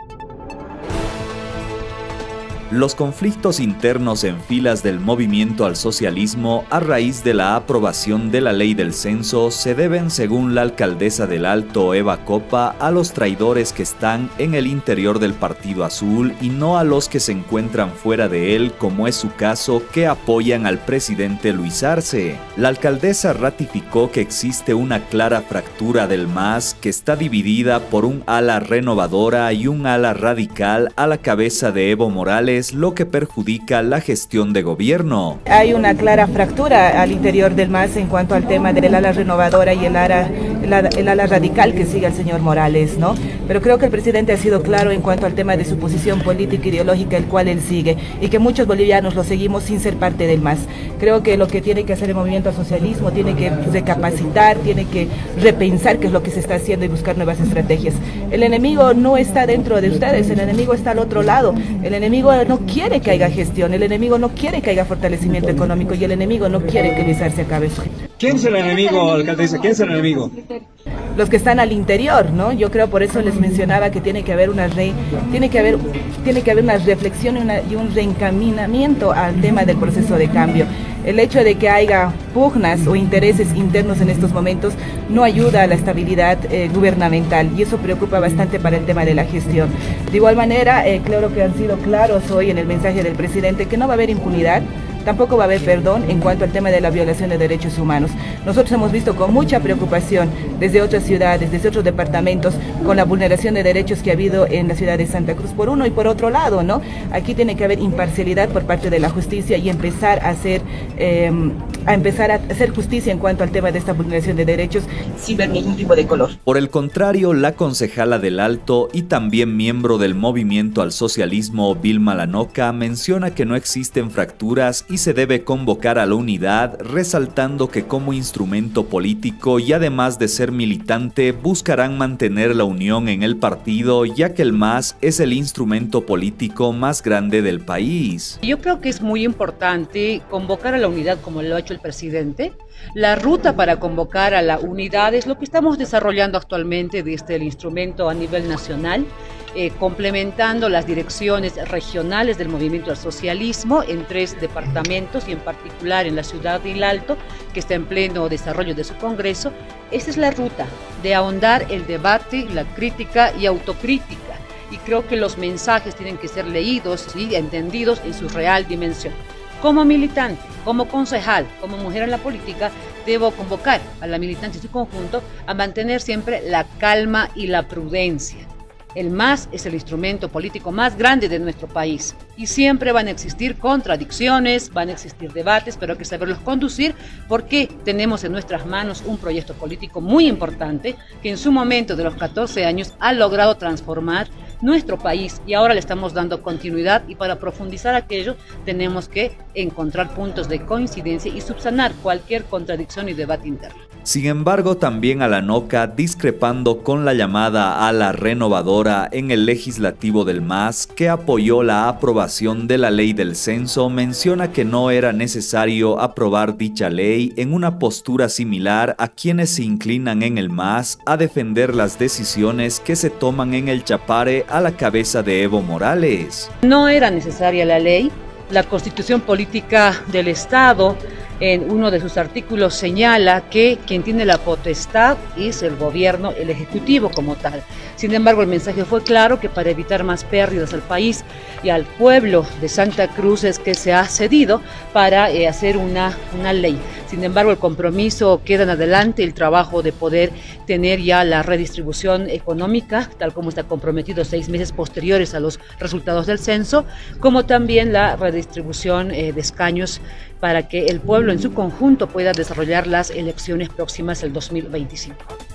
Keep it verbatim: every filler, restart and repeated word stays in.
Los conflictos internos en filas del movimiento al socialismo a raíz de la aprobación de la ley del censo se deben, según la alcaldesa del Alto, Eva Copa, a los traidores que están en el interior del Partido Azul y no a los que se encuentran fuera de él, como es su caso, que apoyan al presidente Luis Arce. La alcaldesa ratificó que existe una clara fractura del M A S que está dividida por un ala renovadora y un ala radical a la cabeza de Evo Morales, lo que perjudica la gestión de gobierno. Hay una clara fractura al interior del M A S en cuanto al tema del ala renovadora y el ala, el ala, el ala radical que sigue al señor Morales, ¿no? Pero creo que el presidente ha sido claro en cuanto al tema de su posición política e ideológica, el cual él sigue, y que muchos bolivianos lo seguimos sin ser parte del M A S. Creo que lo que tiene que hacer el movimiento al socialismo tiene que recapacitar, tiene que repensar qué es lo que se está haciendo y buscar nuevas estrategias. El enemigo no está dentro de ustedes, el enemigo está al otro lado, el enemigo no quiere que haya gestión, el enemigo no quiere que haya fortalecimiento económico y el enemigo no quiere que Luis Arce acabe. ¿Quién es el enemigo, alcaldesa? ¿Quién es el enemigo? Los que están al interior, ¿no? Yo creo, por eso les mencionaba que tiene que haber una re, tiene que haber, tiene que haber una reflexión y, una, y un reencaminamiento al tema del proceso de cambio. El hecho de que haya pugnas o intereses internos en estos momentos no ayuda a la estabilidad eh, gubernamental y eso preocupa bastante para el tema de la gestión. De igual manera, eh, claro que han sido claros hoy en el mensaje del presidente que no va a haber impunidad. Tampoco va a haber perdón en cuanto al tema de la violación de derechos humanos. Nosotros hemos visto con mucha preocupación desde otras ciudades, desde otros departamentos, con la vulneración de derechos que ha habido en la ciudad de Santa Cruz, por uno y por otro lado, ¿no? Aquí tiene que haber imparcialidad por parte de la justicia y empezar a hacer, eh, a empezar a hacer justicia en cuanto al tema de esta vulneración de derechos sin ver ningún tipo de color. Por el contrario, la concejala del Alto y también miembro del movimiento al socialismo, Vilma Lanoca, menciona que no existen fracturas y se debe convocar a la unidad, resaltando que como instrumento político y además de ser militante, buscarán mantener la unión en el partido, ya que el M A S es el instrumento político más grande del país. Yo creo que es muy importante convocar a la unidad como lo ha hecho el presidente. La ruta para convocar a la unidad es lo que estamos desarrollando actualmente desde el instrumento a nivel nacional, eh, complementando las direcciones regionales del movimiento al socialismo en tres departamentos y en particular en la ciudad del Alto, que está en pleno desarrollo de su congreso. Esa es la ruta de ahondar el debate, la crítica y autocrítica. Y creo que los mensajes tienen que ser leídos y entendidos en su real dimensión. Como militante, como concejal, como mujer en la política, debo convocar a la militancia en su conjunto a mantener siempre la calma y la prudencia. El M A S es el instrumento político más grande de nuestro país y siempre van a existir contradicciones, van a existir debates, pero hay que saberlos conducir porque tenemos en nuestras manos un proyecto político muy importante que en su momento de los catorce años ha logrado transformar nuestro país y ahora le estamos dando continuidad y para profundizar aquello tenemos que encontrar puntos de coincidencia y subsanar cualquier contradicción y debate interno. Sin embargo, también a Lanoca, discrepando con la llamada ala renovadora en el legislativo del M A S, que apoyó la aprobación de la ley del censo, menciona que no era necesario aprobar dicha ley en una postura similar a quienes se inclinan en el M A S a defender las decisiones que se toman en el Chapare a la cabeza de Evo Morales. No era necesaria la ley. La Constitución Política del Estado, en uno de sus artículos, señala que quien tiene la potestad es el gobierno, el ejecutivo como tal. Sin embargo, el mensaje fue claro que para evitar más pérdidas al país y al pueblo de Santa Cruz es que se ha cedido para eh, hacer una, una ley. Sin embargo, el compromiso queda en adelante, el trabajo de poder tener ya la redistribución económica, tal como está comprometido seis meses posteriores a los resultados del censo, como también la redistribución eh, de escaños para que el pueblo en su conjunto pueda desarrollar las elecciones próximas el dos mil veinticinco.